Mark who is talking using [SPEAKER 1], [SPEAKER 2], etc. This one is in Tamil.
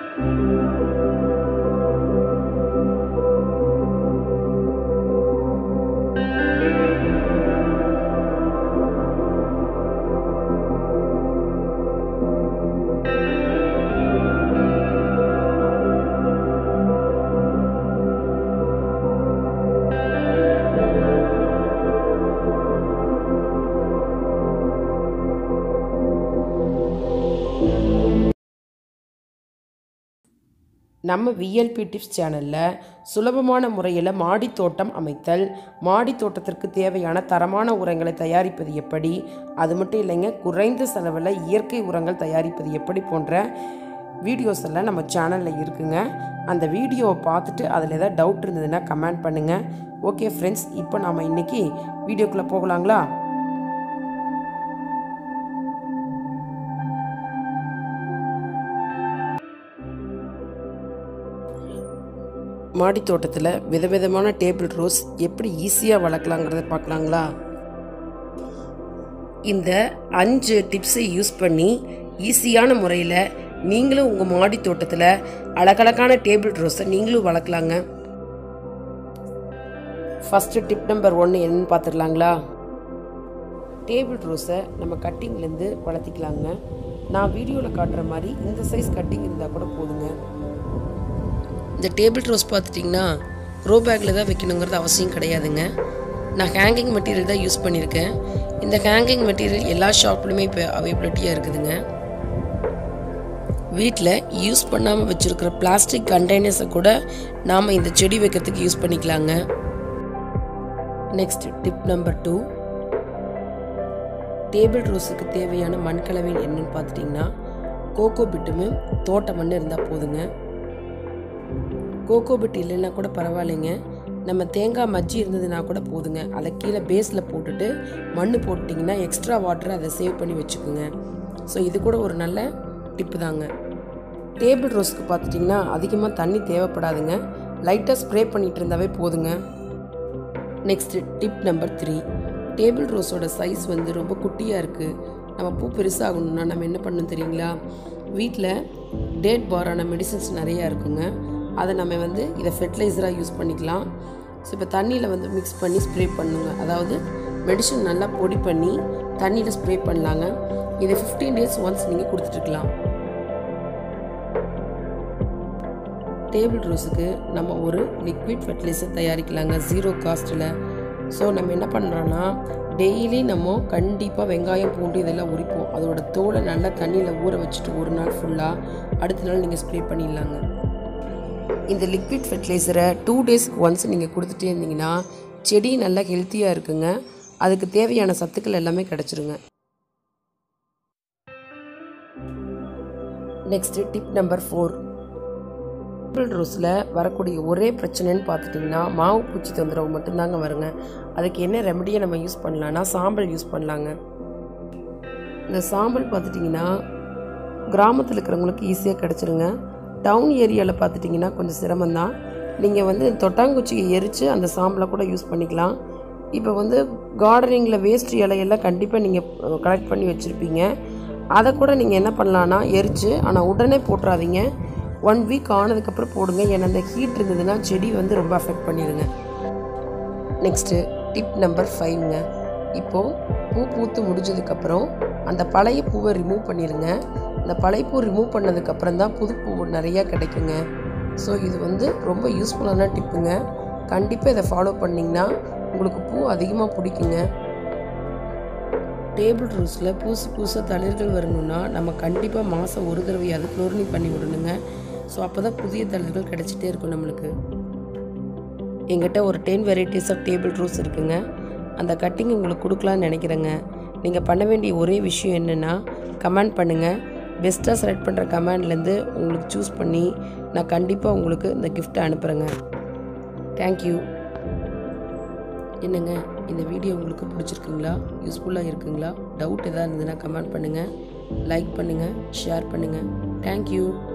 [SPEAKER 1] நம்ம விஎல்பி டிப்ஸ் சேனலில் சுலபமான முறையில் மாடி தோட்டம் அமைத்தல், மாடி தோட்டத்திற்கு தேவையான தரமான உரங்களை தயாரிப்பது எப்படி, அது மட்டும் இல்லைங்க குறைந்த செலவில் இயற்கை உரங்கள் தயாரிப்பது எப்படி போன்ற வீடியோஸ் எல்லாம் நம்ம சேனலில் இருக்குங்க. அந்த வீடியோவை பார்த்துட்டு அதில் ஏதாவது டவுட் இருந்ததுன்னா கமெண்ட் பண்ணுங்கள். ஓகே ஃப்ரெண்ட்ஸ், இப்போ நாம் இன்றைக்கி வீடியோக்குள்ளே போகலாங்களா? மாடி தோட்டத்தில் விதவிதமான டேபிள் ரோஸ் எப்படி ஈஸியாக வளர்க்கலாங்கிறத பார்க்கலாங்களா? இந்த 5 டிப்ஸை யூஸ் பண்ணி ஈஸியான முறையில் நீங்களும் உங்கள் மாடி தோட்டத்தில் அழகழகான டேபிள் ரோஸை நீங்களும் வளர்க்கலாங்க. ஃபஸ்ட்டு டிப் நம்பர் 1 என்னன்னு பார்த்துடலாங்களா? டேபிள் ரோஸை நம்ம கட்டிங்லேருந்து வளர்த்திக்கலாங்க. நான் வீடியோவில் காட்டுற மாதிரி இந்த சைஸ் கட்டிங் இருந்தால் கூட போதுங்க. இந்த டேபிள் ரோஸ் பார்த்துட்டிங்கன்னா க்ரோ பேக்கில் தான் வைக்கணுங்கிறது அவசியம் கிடையாதுங்க. நான் ஹேங்கிங் மெட்டீரியல் தான் யூஸ் பண்ணியிருக்கேன். இந்த ஹேங்கிங் மெட்டீரியல் எல்லா ஷாப்லையுமே இப்போ அவைலபிலிட்டியாக இருக்குதுங்க. வீட்டில் யூஸ் பண்ணாமல் வச்சுருக்கிற பிளாஸ்டிக் கண்டெய்னர்ஸை கூட நாம் இந்த செடி வைக்கிறதுக்கு யூஸ் பண்ணிக்கலாங்க. நெக்ஸ்ட் டிப் நம்பர் 2, டேபிள் ரோஸுக்கு தேவையான மண் கலவை என்னன்னு பார்த்துட்டிங்கன்னா கோகோ பிட்டுமே தோட்ட மண் இருந்தால் போதுங்க. கோகோ பிட் இல்லைன்னா கூட பரவாயில்லைங்க, நம்ம தேங்காய் மஜ்ஜி இருந்ததுன்னா கூட போதுங்க. அதை கீழே பேஸில் போட்டுட்டு மண் போட்டிங்கன்னா எக்ஸ்ட்ரா வாட்டரை அதை சேவ் பண்ணி வச்சுக்கோங்க. ஸோ இது கூட ஒரு நல்ல டிப்பு தாங்க. டேபிள் ரோஸ்க்கு பார்த்துட்டிங்கன்னா அதிகமாக தண்ணி தேவைப்படாதுங்க, லைட்டாக ஸ்ப்ரே பண்ணிகிட்டு இருந்தாவே போதுங்க. நெக்ஸ்ட்டு டிப் நம்பர் 3, டேபிள் ரோஸோட சைஸ் வந்து ரொம்ப குட்டியாக இருக்குது. நம்ம பூ பெருசாகணுன்னா நம்ம என்ன பண்ணணும் தெரியுங்களா? வீட்டில் டேட் பாரான மெடிசன்ஸ் நிறையா இருக்குங்க. அதை நம்ம வந்து இதை ஃபெர்டிலைசராக யூஸ் பண்ணிக்கலாம். ஸோ இப்போ தண்ணியில் வந்து மிக்ஸ் பண்ணி ஸ்ப்ரே பண்ணுங்க. அதாவது மெடிசன் நல்லா பொடி பண்ணி தண்ணியில் ஸ்ப்ரே பண்ணலாங்க. இதை 15 days ஒன்ஸ் நீங்கள் கொடுத்துட்ருக்கலாம். டேபிள் ரோஸுக்கு நம்ம ஒரு லிக்விட் ஃபெர்டிலைசர் தயாரிக்கலாங்க 0 காஸ்ட்டில். ஸோ நம்ம என்ன பண்ணுறோன்னா டெய்லி நம்ம கண்டிப்பாக வெங்காயம் பூண்டு இதெல்லாம் உரிப்போம். அதோட தோலை நல்லா தண்ணியில் ஊற வச்சுட்டு ஒரு நாள் ஃபுல்லாக அடுத்த நாள் நீங்கள் ஸ்ப்ரே பண்ணிடலாங்க. இந்த லிக்விட் ஃபெர்டிலைசரை 2 daysக்கு ஒன்ஸ் நீங்கள் கொடுத்துட்டே இருந்தீங்கன்னா செடி நல்லா ஹெல்த்தியாக இருக்குங்க. அதுக்கு தேவையான சத்துக்கள் எல்லாமே கிடச்சிருங்க. நெக்ஸ்ட்டு டிப் நம்பர் 4, டேபிள் ரோஸில் வரக்கூடிய ஒரே பிரச்சனைன்னு பார்த்துட்டிங்கன்னா மாவு பூச்சி தொந்தரவு மட்டும்தாங்க வருங்க. அதுக்கு என்ன ரெமடியை நம்ம யூஸ் பண்ணலான்னா சாம்பல் யூஸ் பண்ணலாங்க. இந்த சாம்பல் பார்த்துட்டிங்கன்னா கிராமத்தில் இருக்கிறவங்களுக்கு ஈஸியாக கிடச்சிருங்க. டவுன் ஏரியாவில் பார்த்துட்டிங்கன்னா கொஞ்சம் சிரமந்தான். நீங்கள் வந்து தொட்டாங்குச்சியை எரித்து அந்த சாம்பலை கூட யூஸ் பண்ணிக்கலாம். இப்போ வந்து கார்டனிங்கில் வேஸ்ட் இலையெல்லாம் கண்டிப்பாக நீங்கள் கலெக்ட் பண்ணி வச்சுருப்பீங்க. அதை கூட நீங்கள் என்ன பண்ணலான்னா எரித்து, ஆனால் உடனே போட்டுறாதீங்க, 1 week ஆனதுக்கப்புறம் போடுங்க. ஏன்னா அந்த ஹீட் இருந்ததுன்னா செடி வந்து ரொம்ப அஃபெக்ட் பண்ணிடுங்க. நெக்ஸ்ட்டு டிப் நம்பர் 5ங்க. இப்போது பூ பூத்து முடிஞ்சதுக்கப்புறம் அந்த பழைய பூவை ரிமூவ் பண்ணிடுங்க. இந்த பழைய பூ ரிமூவ் பண்ணதுக்கப்புறம் தான் புது பூ நிறையா கிடைக்குங்க. ஸோ இது வந்து ரொம்ப யூஸ்ஃபுல்லான டிப்புங்க. கண்டிப்பாக இதை ஃபாலோ பண்ணிங்கன்னா உங்களுக்கு பூ அதிகமாக பிடிக்குங்க. டேபிள் ரோஸில் புதுசாக தளிர்கள் வரணும்னா நம்ம கண்டிப்பாக மாதம் ஒரு தடவையாவது க்ளோரினிங் பண்ணி விடணுங்க. ஸோ அப்போ தான் புதிய தளிர்கள் கிடச்சிட்டே இருக்கும் நம்மளுக்கு. எங்கிட்ட ஒரு 10 varieties ஆஃப் டேபிள் ரோஸ் இருக்குங்க. அந்த கட்டிங் உங்களுக்கு கொடுக்கலான்னு நினைக்கிறேங்க. நீங்கள் பண்ண வேண்டிய ஒரே விஷயம் என்னென்னா கமெண்ட் பண்ணுங்கள். பெஸ்ட்டாக செலக்ட் பண்ணுற கமெண்ட்லேருந்து உங்களுக்கு சூஸ் பண்ணி நான் கண்டிப்பாக உங்களுக்கு இந்த கிஃப்ட்டை அனுப்புகிறேங்க. தேங்க்யூ. என்னங்க, இந்த வீடியோ உங்களுக்கு பிடிச்சிருக்குங்களா? யூஸ்ஃபுல்லாக இருக்குங்களா? டவுட் எதாவது இருந்ததுன்னா கமெண்ட் பண்ணுங்கள், லைக் பண்ணுங்கள், ஷேர் பண்ணுங்கள். தேங்க்யூ.